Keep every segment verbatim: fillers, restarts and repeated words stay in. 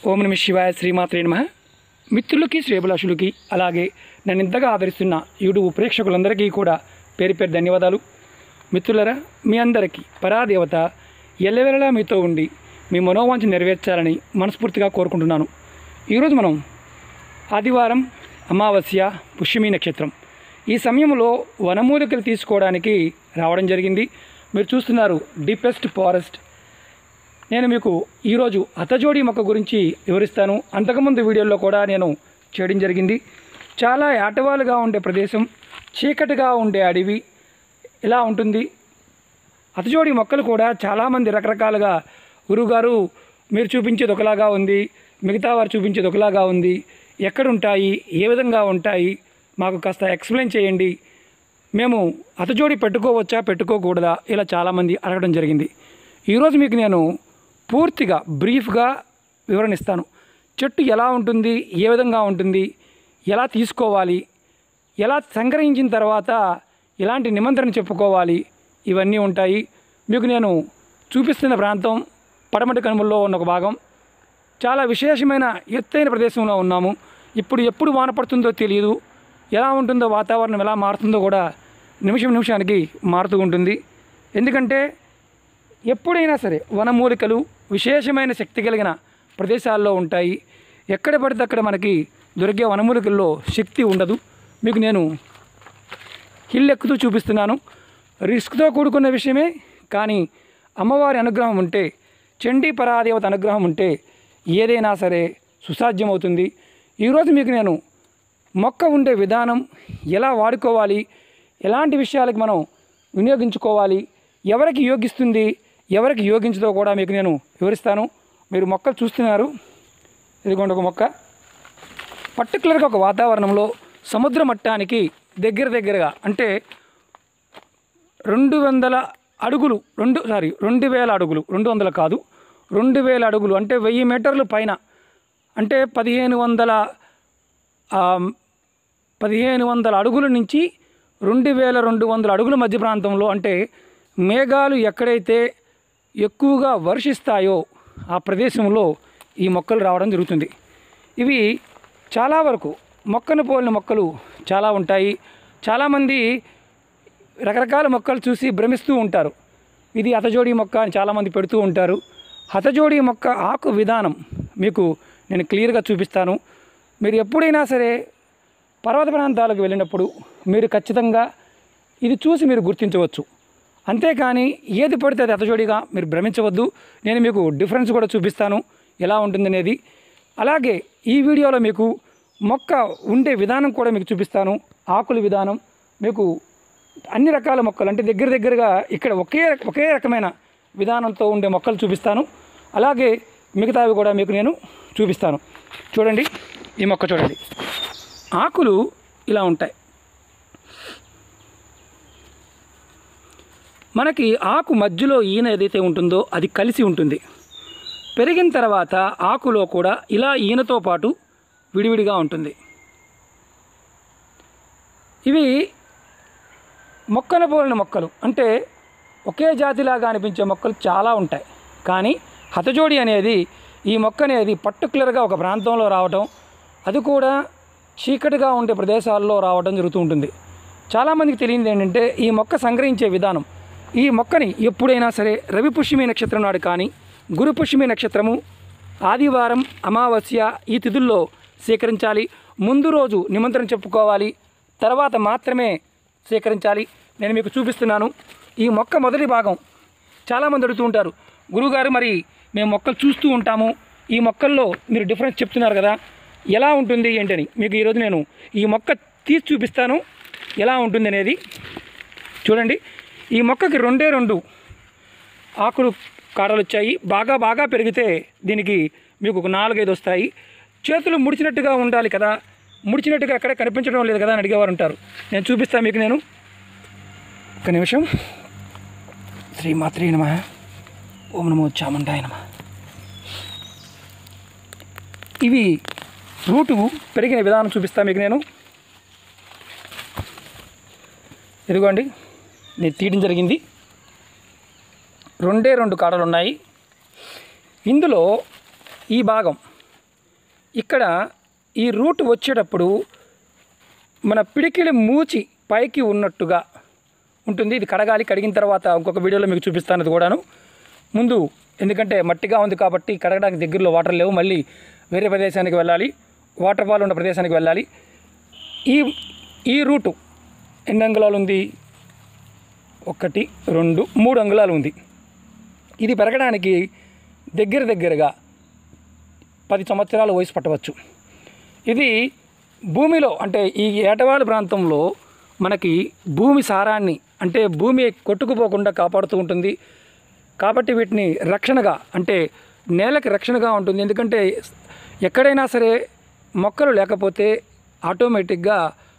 ఓం నమః శివాయ శ్రీమాత్రే నమః. మిత్రులకి శ్రేభిలాషులకి అలాగే నన్ను ఇంతగా ఆదరిస్తున్న యూట్యూబ్ ప్రేక్షకులందరికీ కూడా పేరు పేరు ధన్యవాదాలు. మిత్రులరా, మీ అందరికీ పరాదేవత ఎల్లవేళలా మీతో ఉండి మీ మనోవాంఛ నెరవేర్చాలని మనస్ఫూర్తిగా కోరుకుంటున్నాను. ఈరోజు మనం ఆదివారం, అమావాస్య, పుష్యమి నక్షత్రం ఈ సమయంలో వనమూలికలు తీసుకోవడానికి రావడం జరిగింది. మీరు చూస్తున్నారు డీపెస్ట్ ఫారెస్ట్. నేను మీకు ఈరోజు అతజోడి మొక్క గురించి వివరిస్తాను. అంతకుముందు వీడియోలో కూడా నేను చేయడం జరిగింది. చాలా ఏటవాలుగా ఉండే ప్రదేశం, చీకటిగా ఉండే అడవి ఇలా ఉంటుంది. అతజోడి మొక్కలు కూడా చాలామంది రకరకాలుగా, గురువుగారు మీరు చూపించేది ఒకలాగా ఉంది, మిగతా వారు చూపించేది ఒకలాగా ఉంది, ఎక్కడుంటాయి, ఏ విధంగా ఉంటాయి, మాకు కాస్త ఎక్స్ప్లెయిన్ చేయండి, మేము అతజోడి పెట్టుకోవచ్చా పెట్టుకోకూడదా, ఇలా చాలామంది అడగడం జరిగింది. ఈరోజు మీకు నేను పూర్తిగా బ్రీఫ్గా వివరణిస్తాను. చెట్టు ఎలా ఉంటుంది, ఏ విధంగా ఉంటుంది, ఎలా తీసుకోవాలి, ఎలా సంగ్రహించిన తర్వాత ఎలాంటి నిమంత్రణ చెప్పుకోవాలి, ఇవన్నీ ఉంటాయి. మీకు నేను చూపిస్తున్న ప్రాంతం పడమటి కనుమల్లో ఉన్న ఒక భాగం. చాలా విశేషమైన ఎత్తైన ప్రదేశంలో ఉన్నాము. ఇప్పుడు ఎప్పుడు వాన పడుతుందో తెలియదు, ఎలా ఉంటుందో వాతావరణం ఎలా మారుతుందో కూడా నిమిషం నిమిషానికి మారుతూ ఉంటుంది. ఎందుకంటే ఎప్పుడైనా సరే వనమూలికలు విశేషమైన శక్తి కలిగిన ప్రదేశాల్లో ఉంటాయి. ఎక్కడ పడితే అక్కడ మనకి దొరికే వనమూలికల్లో శక్తి ఉండదు. మీకు నేను హిల్ ఎక్కుతూ చూపిస్తున్నాను. రిస్క్తో కూడుకున్న విషయమే, కానీ అమ్మవారి అనుగ్రహం ఉంటే, చండీ పరాదేవత అనుగ్రహం ఉంటే ఏదైనా సరే సుసాధ్యమవుతుంది. ఈరోజు మీకు నేను మొక్క ఉండే విధానం, ఎలా వాడుకోవాలి, ఎలాంటి విషయాలకు మనం వినియోగించుకోవాలి, ఎవరికి యోగిస్తుంది, ఎవరికి యోగించదో కూడా మీకు నేను వివరిస్తాను. మీరు మొక్కలు చూస్తున్నారు, ఇదిగోండి ఒక మొక్క. పర్టికులర్గా ఒక వాతావరణంలో సముద్ర మట్టానికి దగ్గర దగ్గరగా అంటే రెండు వందల అడుగులు రెండు సారీ రెండు వేల అడుగులు రెండు వందల కాదు రెండు వేల అడుగులు అంటే వెయ్యి మీటర్లు పైన, అంటే పదిహేను వందల పదిహేను వందల అడుగుల నుంచి రెండు వేల రెండు వందల అడుగుల మధ్య ప్రాంతంలో, అంటే మేఘాలు ఎక్కడైతే ఎక్కువగా వర్షిస్తాయో ఆ ప్రదేశంలో ఈ మొక్కలు రావడం జరుగుతుంది. ఇవి చాలా వరకు మొక్కను పోలిన మొక్కలు చాలా ఉంటాయి. చాలామంది రకరకాల మొక్కలు చూసి భ్రమిస్తూ ఉంటారు. ఇది హతజోడి మొక్క అని చాలామంది పెడుతూ ఉంటారు. హతజోడి మొక్క ఆకు విధానం మీకు నేను క్లియర్గా చూపిస్తాను. మీరు ఎప్పుడైనా సరే పర్వత ప్రాంతాలకు వెళ్ళినప్పుడు మీరు ఖచ్చితంగా ఇది చూసి మీరు గుర్తించవచ్చు. అంతేకాని ఏది పడితే అది అతజోడిగా మీరు భ్రమించవద్దు. నేను మీకు డిఫరెన్స్ కూడా చూపిస్తాను ఎలా ఉంటుందనేది. అలాగే ఈ వీడియోలో మీకు మొక్క ఉండే విధానం కూడా మీకు చూపిస్తాను. ఆకుల విధానం, మీకు అన్ని రకాల మొక్కలు అంటే దగ్గర దగ్గరగా ఇక్కడ ఒకే ఒకే రకమైన విధానంతో ఉండే మొక్కలు చూపిస్తాను. అలాగే మిగతావి కూడా మీకు నేను చూపిస్తాను. చూడండి, ఈ మొక్క చూడండి, ఆకులు ఇలా ఉంటాయి. మనకి ఆకు మధ్యలో ఈన ఏదైతే ఉంటుందో అది కలిసి ఉంటుంది. పెరిగిన తర్వాత ఆకులో కూడా ఇలా ఈనతో పాటు విడివిడిగా ఉంటుంది. ఇవి మొక్కల పోలిన మొక్కలు, అంటే ఒకే జాతిలాగా అనిపించే మొక్కలు చాలా ఉంటాయి. కానీ హతజోడి అనేది, ఈ మొక్క అనేది పర్టికులర్గా ఒక ప్రాంతంలో రావటం, అది కూడా చీకటిగా ఉండే ప్రదేశాల్లో రావడం జరుగుతూ ఉంటుంది. చాలామందికి తెలియదు ఏంటంటే ఈ మొక్క సంగ్రహించే విధానం. ఈ మొక్కని ఎప్పుడైనా సరే రవి పుష్యమి నక్షత్రం నాడు కానీ, గురు పుష్యమి నక్షత్రము, ఆదివారం, అమావాస్య ఈ తిథుల్లో సేకరించాలి. ముందు రోజు నిమంత్రణ చెప్పుకోవాలి, తర్వాత మాత్రమే సేకరించాలి. నేను మీకు చూపిస్తున్నాను. ఈ మొక్క మొదటి భాగం చాలామంది అడుగుతూ ఉంటారు, గురువుగారు మరి మేము మొక్కలు చూస్తూ ఉంటాము, ఈ మొక్కల్లో మీరు డిఫరెన్స్ చెప్తున్నారు కదా, ఎలా ఉంటుంది ఏంటని మీకు ఈరోజు నేను ఈ మొక్క తీసి చూపిస్తాను ఎలా ఉంటుంది అనేది. చూడండి, ఈ మొక్కకి రెండే రెండు ఆకులు కాడలు వచ్చాయి. బాగా బాగా పెరిగితే దీనికి మీకు ఒక నాలుగైదు వస్తాయి. చేతులు ముడిచినట్టుగా ఉండాలి కదా, ముడిచినట్టుగా ఎక్కడ కనిపించడం లేదు కదా అని అడిగేవారు ఉంటారు. నేను చూపిస్తాను మీకు. నేను ఒక నిమిషం. శ్రీమాత్రే నమః. ఓం నమో చాముండాయ నమః. ఇవి రూటు పెరిగిన విధానం చూపిస్తాను మీకు నేను. ఇదిగోండి, నేను తీయడం జరిగింది. రెండే రెండు కాడలు ఉన్నాయి. ఇందులో ఈ భాగం ఇక్కడ ఈ రూట్ వచ్చేటప్పుడు మన పిడికిలి మూచి పైకి ఉన్నట్టుగా ఉంటుంది. ఇది కడగాలి. కడిగిన తర్వాత ఇంకొక వీడియోలో మీకు చూపిస్తాను అది కూడాను. ముందు ఎందుకంటే మట్టిగా ఉంది కాబట్టి కడగడానికి దగ్గరలో వాటర్ లేవు, మళ్ళీ వేరే ప్రదేశానికి వెళ్ళాలి, వాటర్ ఫాల్ ఉన్న ప్రదేశానికి వెళ్ళాలి. ఈ ఈ రూటు ఎన్ని అంగుళాలు ఉంది? ఒకటి, రెండు, మూడు అంగుళాలు ఉంది. ఇది పెరగడానికి దగ్గర దగ్గరగా పది సంవత్సరాల వయసు పట్టవచ్చు. ఇది భూమిలో అంటే ఈ ఏటవాలు ప్రాంతంలో మనకి భూమి సారాన్ని అంటే భూమి కొట్టుకుపోకుండా కాపాడుతూ ఉంటుంది. కాబట్టి వీటిని రక్షణగా అంటే నేలకి రక్షణగా ఉంటుంది. ఎందుకంటే ఎక్కడైనా సరే మొక్కలు లేకపోతే ఆటోమేటిక్గా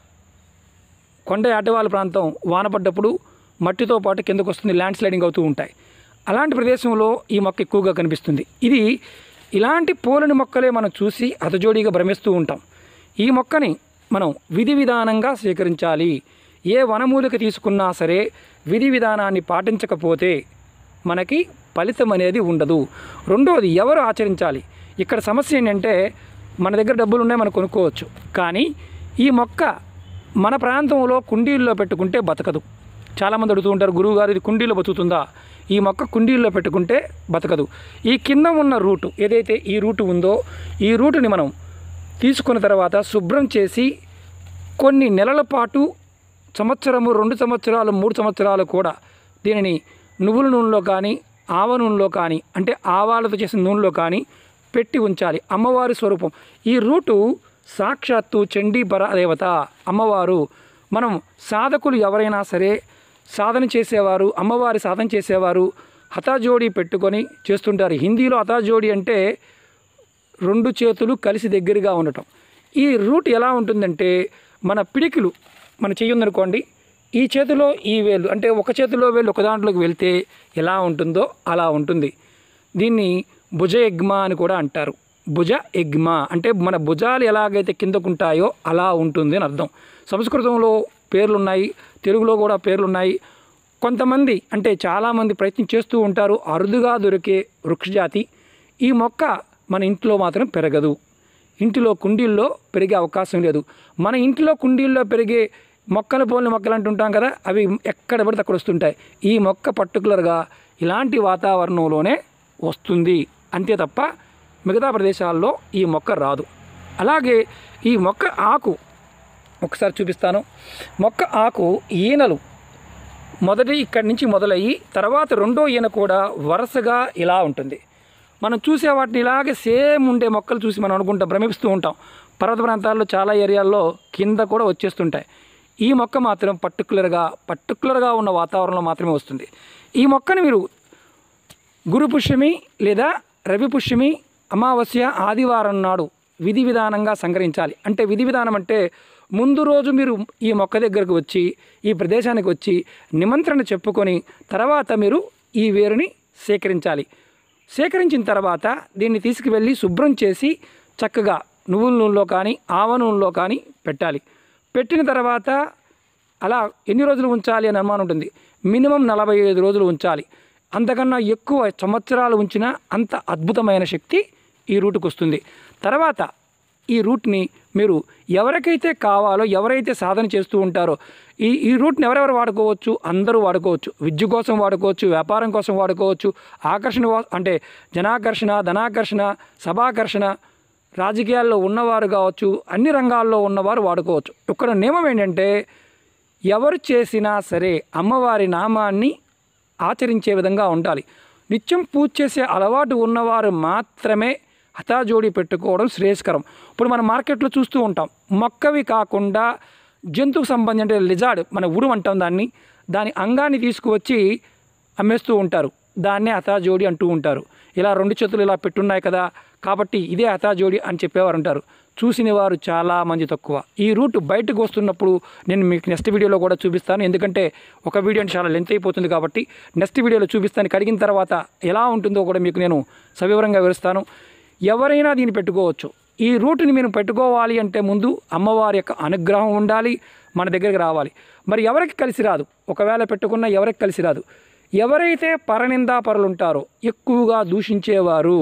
కొండ ఏటవాలు ప్రాంతం వాన పడ్డప్పుడు మట్టితో పాటు కిందకు వస్తుంది, ల్యాండ్ స్లైడింగ్ అవుతూ ఉంటాయి. అలాంటి ప్రదేశంలో ఈ మొక్క ఎక్కువగా కనిపిస్తుంది. ఇది ఇలాంటి పూలని మొక్కలే మనం చూసి అతజోడీగా భ్రమిస్తూ ఉంటాం. ఈ మొక్కని మనం విధి విధానంగా స్వీకరించాలి. ఏ వనమూలిక తీసుకున్నా సరే విధి విధానాన్ని పాటించకపోతే మనకి ఫలితం అనేది ఉండదు. రెండోది ఎవరు ఆచరించాలి? ఇక్కడ సమస్య ఏంటంటే మన దగ్గర డబ్బులు ఉన్నాయి, మనం కొనుక్కోవచ్చు. కానీ ఈ మొక్క మన ప్రాంతంలో కుండీల్లో పెట్టుకుంటే బతకదు. చాలామంది అడుగుతూ ఉంటారు, గురువు గారు ఇది కుండీలో బతుకుతుందా? ఈ మొక్క కుండీల్లో పెట్టుకుంటే బతకదు. ఈ కింద ఉన్న రూటు ఏదైతే ఈ రూటు ఉందో ఈ రూటుని మనం తీసుకున్న తర్వాత శుభ్రం చేసి కొన్ని నెలల పాటు సంవత్సరము, రెండు సంవత్సరాలు, మూడు సంవత్సరాలు కూడా దీనిని నువ్వుల నూనెలో కానీ ఆవ నూనెలో కానీ అంటే ఆవాలతో చేసిన నూనెలో కానీ పెట్టి ఉంచాలి. అమ్మవారి స్వరూపం. ఈ రూటు సాక్షాత్తు చండీ పరదేవత అమ్మవారు. మనం సాధకులు ఎవరైనా సరే సాధన చేసేవారు, అమ్మవారి సాధన చేసేవారు హతాజోడి పెట్టుకొని చేస్తుంటారు. హిందీలో హతాజోడి అంటే రెండు చేతులు కలిసి దగ్గరగా ఉండటం. ఈ రూట్ ఎలా ఉంటుందంటే మన పిడికిలు మన చెయ్యి ఉందనుకోండి, ఈ చేతిలో ఈ వేలు అంటే ఒక చేతిలో వేలు ఒక దాంట్లోకి వెళ్తే ఎలా ఉంటుందో అలా ఉంటుంది. దీన్ని భుజ ఎగ్మా అని కూడా అంటారు. భుజ ఎగ్మా అంటే మన భుజాలు ఎలాగైతే కిందకుంటాయో అలా ఉంటుంది అని అర్థం. సంస్కృతంలో పేర్లున్నాయి, తెలుగులో కూడా పేర్లున్నాయి. కొంతమంది అంటే చాలామంది ప్రయత్నం చేస్తూ ఉంటారు. అరుదుగా దొరికే వృక్షజాతి. ఈ మొక్క మన ఇంట్లో మాత్రం పెరగదు. ఇంటిలో కుండీల్లో పెరిగే అవకాశం లేదు. మన ఇంటిలో కుండీల్లో పెరిగే మొక్కలు పోలిన మొక్కలు అంటుంటాం కదా, అవి ఎక్కడ పడితే అక్కడ వస్తుంటాయి. ఈ మొక్క పర్టికులర్గా ఇలాంటి వాతావరణంలోనే వస్తుంది అంతే తప్ప మిగతా ప్రదేశాల్లో ఈ మొక్క రాదు. అలాగే ఈ మొక్క ఆకు ఒకసారి చూపిస్తాను. మొక్క ఆకు ఈనలు మొదటి ఇక్కడి నుంచి మొదలయ్యి తర్వాత రెండో ఈన కూడా వరుసగా ఇలా ఉంటుంది. మనం చూసే వాటిని ఇలాగే సేమ్ ఉండే మొక్కలు చూసి మనం అనుకుంటాం, భ్రమిస్తూ ఉంటాం. పర్వత ప్రాంతాల్లో చాలా ఏరియాల్లో కింద కూడా వచ్చేస్తుంటాయి. ఈ మొక్క మాత్రం పర్టికులర్గా పర్టికులర్గా ఉన్న వాతావరణంలో మాత్రమే వస్తుంది. ఈ మొక్కని మీరు గురు పుష్యమి లేదా రవి పుష్యమి అమావాస్య ఆదివారం నాడు విధి విధానంగా సంగ్రహించాలి. అంటే విధి విధానం అంటే ముందు రోజు మీరు ఈ మొక్క దగ్గరకు వచ్చి ఈ ప్రదేశానికి వచ్చి నిమంత్రణ చెప్పుకొని తర్వాత మీరు ఈ వేరుని సేకరించాలి. సేకరించిన తర్వాత దీన్ని తీసుకువెళ్ళి శుభ్రం చేసి చక్కగా నువ్వుల నూనెలో కానీ ఆవ నూనెలో కానీ పెట్టాలి. పెట్టిన తర్వాత అలా ఎన్ని రోజులు ఉంచాలి అని అనుమానం ఉంటుంది. మినిమం నలభై ఐదు రోజులు ఉంచాలి. అంతకన్నా ఎక్కువ సంవత్సరాలు ఉంచినా అంత అద్భుతమైన శక్తి ఈ రూట్కి వస్తుంది. తర్వాత ఈ రూట్ని మీరు ఎవరికైతే కావాలో ఎవరైతే సాధన చేస్తూ ఉంటారో ఈ ఈ రూట్ని ఎవరెవరు వాడుకోవచ్చు? అందరూ వాడుకోవచ్చు. విద్య కోసం వాడుకోవచ్చు, వ్యాపారం కోసం వాడుకోవచ్చు, ఆకర్షణ అంటే జనాకర్షణ, ధనాకర్షణ, సభాకర్షణ, రాజకీయాల్లో ఉన్నవారు కావచ్చు, అన్ని రంగాల్లో ఉన్నవారు వాడుకోవచ్చు. ఇక్కడ నియమం ఏంటంటే ఎవరు చేసినా సరే అమ్మవారి నామాన్ని ఆచరించే విధంగా ఉండాలి. నిత్యం పూజ చేసే అలవాటు ఉన్నవారు మాత్రమే హతాజోడి పెట్టుకోవడం శ్రేయస్కరం. ఇప్పుడు మనం మార్కెట్లో చూస్తూ ఉంటాం, మొక్కవి కాకుండా జంతువుకు సంబంధించి అంటే లిజార్డ్ మన ఉడు అంటాం దాన్ని, దాని అంగాన్ని తీసుకువచ్చి అమ్మేస్తూ ఉంటారు. దాన్నే హతాజోడి అంటూ ఉంటారు. ఇలా రెండు చేతులు ఇలా పెట్టున్నాయి కదా కాబట్టి ఇదే హతాజోడి అని చెప్పేవారు అంటారు. చూసిన వారు చాలామంది తక్కువ. ఈ రూట్ బయటకు వస్తున్నప్పుడు నేను మీకు నెక్స్ట్ వీడియోలో కూడా చూపిస్తాను. ఎందుకంటే ఒక వీడియో చాలా లెంత్ అయిపోతుంది కాబట్టి నెక్స్ట్ వీడియోలో చూపిస్తాను. కడిగిన తర్వాత ఎలా ఉంటుందో కూడా మీకు నేను సవివరంగా వివరిస్తాను. ఎవరైనా దీన్ని పెట్టుకోవచ్చు. ఈ రూట్ని మీరు పెట్టుకోవాలి అంటే ముందు అమ్మవారి యొక్క అనుగ్రహం ఉండాలి, మన దగ్గరికి రావాలి. మరి ఎవరికి కలిసి రాదు, ఒకవేళ పెట్టుకున్నా ఎవరికి కలిసి రాదు. ఎవరైతే పరనిందా పరులు ఉంటారో ఎక్కువగా దూషించేవారు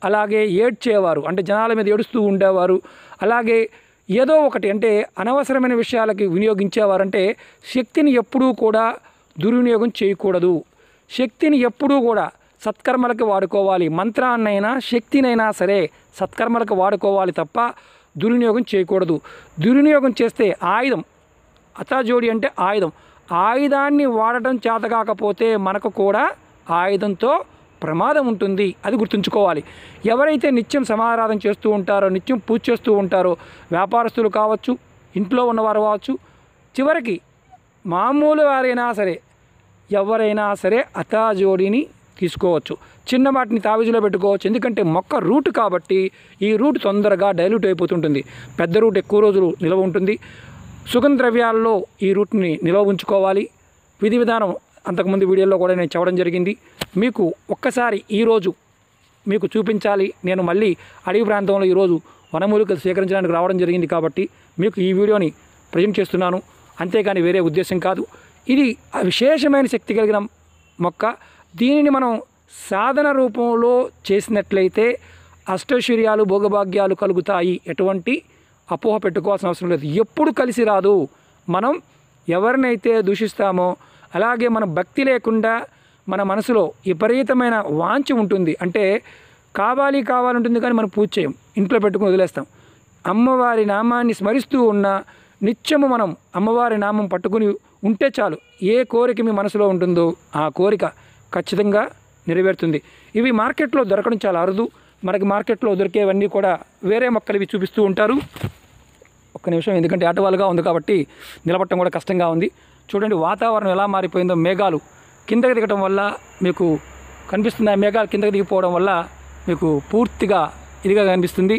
అలాగే ఏడ్చేవారు, అంటే జనాల మీద ఏడుస్తూ ఉండేవారు, అలాగే ఏదో ఒకటి అంటే అనవసరమైన విషయాలకి వినియోగించేవారంటే శక్తిని ఎప్పుడూ కూడా దుర్వినియోగం చేయకూడదు. శక్తిని ఎప్పుడూ కూడా సత్కర్మలకు వాడుకోవాలి. మంత్రాన్నైనా శక్తినైనా సరే సత్కర్మలకు వాడుకోవాలి తప్ప దుర్వినియోగం చేయకూడదు. దుర్వినియోగం చేస్తే ఆయుధం, అతాజోడి అంటే ఆయుధం, ఆయుధాన్ని వాడటం చేత కాకపోతే మనకు కూడా ఆయుధంతో ప్రమాదం ఉంటుంది. అది గుర్తుంచుకోవాలి. ఎవరైతే నిత్యం సమారాధన చేస్తూ ఉంటారో, నిత్యం పూజ చేస్తూ ఉంటారో, వ్యాపారస్తులు కావచ్చు, ఇంట్లో ఉన్నవారు కావచ్చు, చివరికి మామూలు వారైనా సరే ఎవరైనా సరే అతాజోడిని తీసుకోవచ్చు. చిన్న వాటిని తావిజులో పెట్టుకోవచ్చు. ఎందుకంటే మొక్క రూట్ కాబట్టి ఈ రూట్ తొందరగా డైల్యూట్ అయిపోతుంటుంది. పెద్ద రూట్ ఎక్కువ రోజులు నిల్వ ఉంటుంది. సుగంధ ద్రవ్యాల్లో ఈ రూట్ని నిల్వ ఉంచుకోవాలి. విధి విధానం అంతకుముందు వీడియోలో కూడా నేను చెప్పడం జరిగింది. మీకు ఒక్కసారి ఈరోజు మీకు చూపించాలి. నేను మళ్ళీ అడవి ప్రాంతంలో ఈరోజు వనమూలికలు సేకరించడానికి రావడం జరిగింది కాబట్టి మీకు ఈ వీడియోని ప్రజెంట్ చేస్తున్నాను. అంతేకాని వేరే ఉద్దేశం కాదు. ఇది విశేషమైన శక్తి కలిగిన మొక్క. దీనిని మనం సాధన రూపంలో చేసినట్లయితే అష్టైశ్వర్యాలు భోగభాగ్యాలు కలుగుతాయి. ఎటువంటి అపోహ పెట్టుకోవాల్సిన అవసరం లేదు. ఎప్పుడు కలిసి రాదు. మనం ఎవరినైతే దూషిస్తామో, అలాగే మన భక్తి లేకుండా మన మనసులో విపరీతమైన వాంఛ ఉంటుంది. అంటే కావాలి కావాలంటుంది కానీ మనం పూజ చేయం, ఇంట్లో పెట్టుకుని వదిలేస్తాం. అమ్మవారి నామాన్ని స్మరిస్తూ ఉన్న నిత్యము మనం అమ్మవారి నామం పట్టుకుని ఉంటే చాలు. ఏ కోరిక మీ మనసులో ఉంటుందో ఆ కోరిక ఖచ్చితంగా నెరవేరుతుంది. ఇవి మార్కెట్లో దొరకడం చాలా అరుదు. మనకి మార్కెట్లో దొరికేవన్నీ కూడా వేరే మొక్కలు ఇవి చూపిస్తూ ఉంటారు. ఒక్క నిమిషం, ఎందుకంటే ఆటవాలుగా ఉంది కాబట్టి నిలబట్టడం కూడా కష్టంగా ఉంది. చూడండి వాతావరణం ఎలా మారిపోయిందో. మేఘాలు కిందకి దిగటం వల్ల మీకు కనిపిస్తుంది. ఆ మేఘాలు కిందకి దిగిపోవడం వల్ల మీకు పూర్తిగా ఇదిగా కనిపిస్తుంది.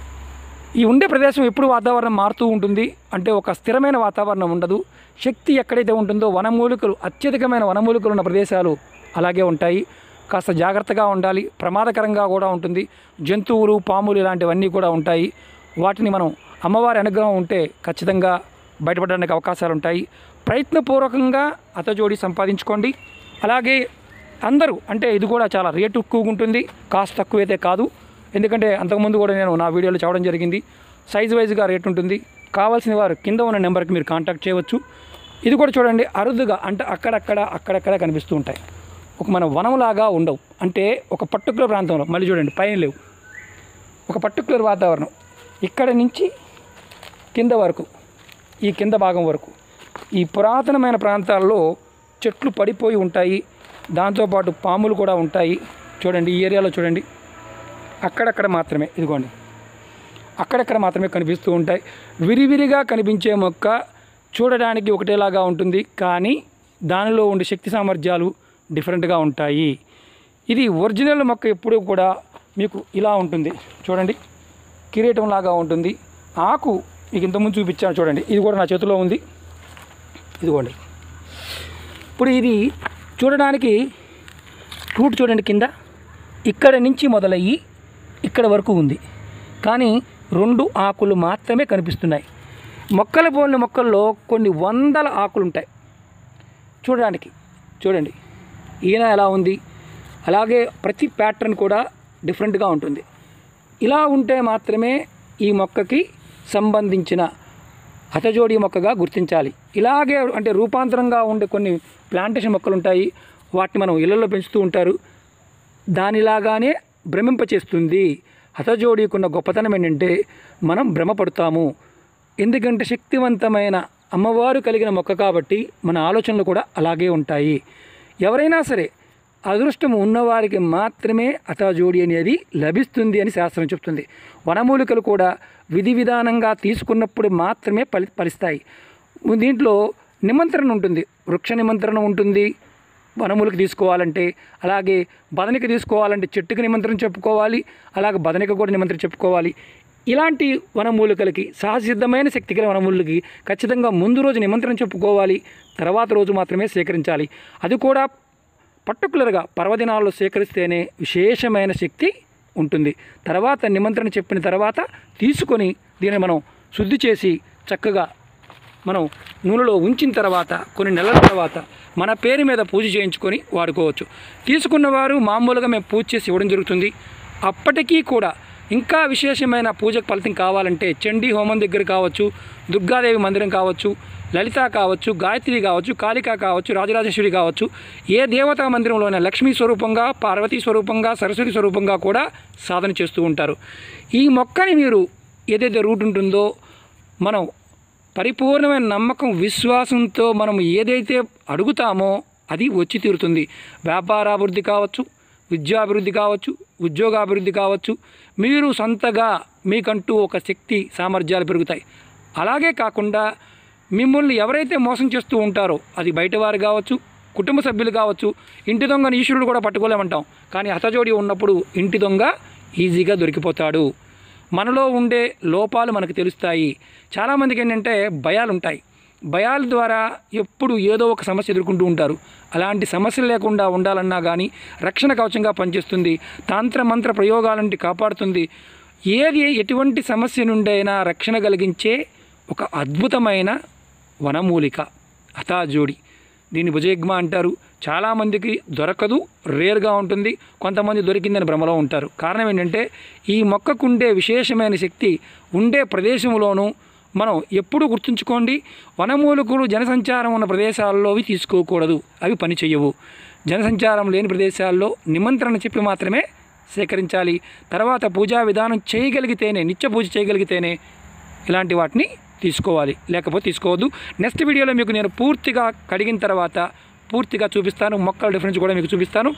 ఈ ఉండే ప్రదేశం ఎప్పుడు వాతావరణం మారుతూ ఉంటుంది. అంటే ఒక స్థిరమైన వాతావరణం ఉండదు. శక్తి ఎక్కడైతే ఉంటుందో వనమూలికలు, అత్యధికమైన వనమూలికలు ఉన్న ప్రదేశాలు అలాగే ఉంటాయి. కాస్త జాగ్రత్తగా ఉండాలి. ప్రమాదకరంగా కూడా ఉంటుంది. జంతువులు, పాములు ఇలాంటివన్నీ కూడా ఉంటాయి. వాటిని మనం అమ్మవారి అనుగ్రహం ఉంటే ఖచ్చితంగా బయటపడడానికి అవకాశాలు ఉంటాయి. ప్రయత్నపూర్వకంగా అతజోడి సంపాదించుకోండి. అలాగే అందరూ అంటే ఇది కూడా చాలా రేటు ఎక్కువగా ఉంటుంది, కాస్ట్ తక్కువైతే కాదు. ఎందుకంటే అంతకుముందు కూడా నేను నా వీడియోలో చెప్పడం జరిగింది. సైజ్ వైజ్గా రేట్ ఉంటుంది. కావాల్సిన వారు కింద ఉన్న నెంబర్కి మీరు కాంటాక్ట్ చేయవచ్చు. ఇది కూడా చూడండి అరుదుగా, అంటే అక్కడక్కడ అక్కడక్కడ కనిపిస్తూ ఉంటాయి. ఒక మన వనంలాగా ఉండవు. అంటే ఒక పర్టికులర్ ప్రాంతంలో మళ్ళీ చూడండి పైన లేవు. ఒక పర్టికులర్ వాతావరణం ఇక్కడ నుంచి కింద వరకు, ఈ కింద భాగం వరకు ఈ పురాతనమైన ప్రాంతాల్లో చెట్లు పడిపోయి ఉంటాయి. దాంతోపాటు పాములు కూడా ఉంటాయి. చూడండి ఈ ఏరియాలో చూడండి అక్కడక్కడ మాత్రమే, ఇదిగోండి అక్కడక్కడ మాత్రమే కనిపిస్తూ ఉంటాయి. విరివిరిగా కనిపించే మొక్క చూడడానికి ఒకటేలాగా ఉంటుంది, కానీ దానిలో ఉండే శక్తి సామర్థ్యాలు డిఫరెంట్గా ఉంటాయి. ఇది ఒరిజినల్ మొక్క ఎప్పుడూ కూడా మీకు ఇలా ఉంటుంది. చూడండి కిరీటం లాగా ఉంటుంది. ఆకు మీకు ఇంతకుముందు చూపించాను చూడండి. ఇది కూడా నా చేతిలో ఉంది. ఇదిగోండి. ఇప్పుడు ఇది చూడడానికి రూట్ చూడండి కింద ఇక్కడ నుంచి మొదలయ్యి ఇక్కడ వరకు ఉంది, కానీ రెండు ఆకులు మాత్రమే కనిపిస్తున్నాయి. మొక్కల పోలిన మొక్కల్లో కొన్ని వందల ఆకులు ఉంటాయి చూడడానికి. చూడండి ఈయన ఎలా ఉంది, అలాగే ప్రతి ప్యాటర్న్ కూడా డిఫరెంట్గా ఉంటుంది. ఇలా ఉంటే మాత్రమే ఈ మొక్కకి సంబంధించిన అతజోడి మొక్కగా గుర్తించాలి. ఇలాగే అంటే రూపాంతరంగా ఉండే కొన్ని ప్లాంటేషన్ మొక్కలు ఉంటాయి, వాటిని మనం ఇళ్లలో పెంచుతూ ఉంటారు. దానిలాగానే భ్రమింపచేస్తుంది. హతజోడికున్న గొప్పతనం ఏంటంటే మనం భ్రమపడతాము. ఎందుకంటే శక్తివంతమైన అమ్మవారు కలిగిన మొక్క కాబట్టి మన ఆలోచనలు కూడా అలాగే ఉంటాయి. ఎవరైనా సరే అదృష్టం ఉన్నవారికి మాత్రమే అతాజోడి అనేది లభిస్తుంది అని శాస్త్రం చెప్తుంది. వనమూలికలు కూడా విధి విధానంగా తీసుకున్నప్పుడు మాత్రమే ఫలి ఫలిస్తాయి. దీంట్లో నిమంత్రణ ఉంటుంది, వృక్ష నిమంత్రణ ఉంటుంది వనమూలిక తీసుకోవాలంటే. అలాగే బదనిక తీసుకోవాలంటే చెట్టుకి నిమంత్రణ చెప్పుకోవాలి, అలాగే బదనిక కూడా నిమంత్రణ చెప్పుకోవాలి. ఇలాంటి వనమూలికలకి సహసిద్ధమైన శక్తి గల వనమూలికలకి ఖచ్చితంగా ముందు రోజు నిమంత్రణ చెప్పుకోవాలి, తర్వాత రోజు మాత్రమే సేకరించాలి. అది కూడా పర్టికులర్గా పర్వదినాల్లో సేకరిస్తేనే విశేషమైన శక్తి ఉంటుంది. తర్వాత నిమంత్రణ చెప్పిన తర్వాత తీసుకొని దీన్ని మనం శుద్ధి చేసి చక్కగా మనం నూనెలో ఉంచిన తర్వాత కొన్ని నెలల తర్వాత మన పేరు మీద పూజ చేయించుకొని వాడుకోవచ్చు. తీసుకున్నవారు మామూలుగా మేము పూజ చేసి ఇవ్వడం జరుగుతుంది. అప్పటికీ కూడా ఇంకా విశేషమైన పూజకు ఫలితం కావాలంటే చండీ హోమం దగ్గర కావచ్చు, దుర్గాదేవి మందిరం కావచ్చు, లలిత కావచ్చు, గాయత్రి కావచ్చు, కాళిక కావచ్చు, రాజరాజేశ్వరి కావచ్చు, ఏ దేవతా మందిరంలోనే లక్ష్మీ స్వరూపంగా, పార్వతీ స్వరూపంగా, సరస్వతి స్వరూపంగా కూడా సాధన చేస్తూ ఉంటారు. ఈ మొక్కని మీరు ఏదైతే రూట్ ఉంటుందో మనం పరిపూర్ణమైన నమ్మకం, విశ్వాసంతో మనం ఏదైతే అడుగుతామో అది వచ్చి తీరుతుంది. వ్యాపారాభివృద్ధి కావచ్చు, విద్యాభివృద్ధి కావచ్చు, ఉద్యోగాభివృద్ధి కావచ్చు, మీరు సొంతగా మీకంటూ ఒక శక్తి సామర్థ్యాలు పెరుగుతాయి. అలాగే కాకుండా మిమ్మల్ని ఎవరైతే మోసం చేస్తూ ఉంటారో అది బయటవారు కావచ్చు, కుటుంబ సభ్యులు కావచ్చు, ఇంటి దొంగని ఈశ్వరుడు కూడా పట్టుకోలేమంటాం, కానీ హతజోడి ఉన్నప్పుడు ఇంటి దొంగ ఈజీగా దొరికిపోతాడు. మనలో ఉండే లోపాలు మనకు తెలుస్తాయి. చాలామందికి ఏంటంటే భయాలు ఉంటాయి. భయాల ద్వారా ఎప్పుడు ఏదో ఒక సమస్య ఎదుర్కొంటూ ఉంటారు. అలాంటి సమస్యలు లేకుండా ఉండాలన్నా కానీ రక్షణ కవచంగా పనిచేస్తుంది. తంత్ర మంత్ర ప్రయోగాల నుండి కాపాడుతుంది. ఏది ఎటువంటి సమస్య నుండి అయినా రక్షణ కలిగించే ఒక అద్భుతమైన వనమూలిక హతాజోడి. దీన్ని భుజయగ్మ అంటారు. చాలామందికి దొరకదు, రేర్గా ఉంటుంది. కొంతమంది దొరికిందని భ్రమలో ఉంటారు. కారణం ఏంటంటే ఈ మొక్కకుండే విశేషమైన శక్తి ఉండే ప్రదేశంలోనూ మనం ఎప్పుడూ గుర్తుంచుకోండి, వనమూలికలు జనసంచారం ఉన్న ప్రదేశాల్లో అవి తీసుకోకూడదు, అవి పని చేయవు. జనసంచారం లేని ప్రదేశాల్లో నిమంత్రణ చెప్పి మాత్రమే సేకరించాలి. తర్వాత పూజా విధానం చేయగలిగితేనే, నిత్య పూజ చేయగలిగితేనే ఇలాంటి వాటిని తీసుకోవాలి, లేకపోతే తీసుకోవద్దు. నెక్స్ట్ వీడియోలో మీకు నేను పూర్తిగా కడిగిన తర్వాత పూర్తిగా చూపిస్తాను. మొక్కల డిఫరెన్స్ కూడా మీకు చూపిస్తాను.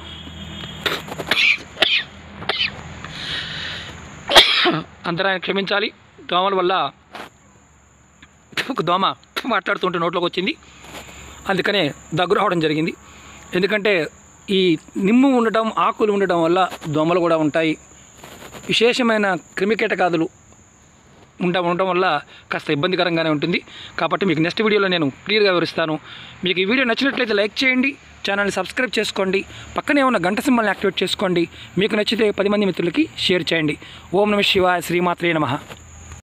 అంతరాన్ని క్షమించాలి. దోమల వల్ల ఒక దోమ మాట్లాడుతుంటే నోట్లోకి వచ్చింది, అందుకనే దగ్గు రావడం జరిగింది. ఎందుకంటే ఈ నిమ్ము ఉండటం, ఆకులు ఉండటం వల్ల దోమలు కూడా ఉంటాయి. విశేషమైన క్రిమికీటకాదులు ఉండ ఉండటం వల్ల కాస్త ఇబ్బందికరంగానే ఉంటుంది. కాబట్టి మీకు నెక్స్ట్ వీడియోలో నేను క్లియర్గా వివరిస్తాను. మీకు ఈ వీడియో నచ్చినట్లయితే లైక్ చేయండి, ఛానల్ని సబ్స్క్రైబ్ చేసుకోండి, పక్కనే ఉన్న గంట సింబల్ని యాక్టివేట్ చేసుకోండి. మీకు నచ్చితే పది మంది మిత్రులకి షేర్ చేయండి. ఓం నమః శివాయ, శ్రీమాత్రే నమః.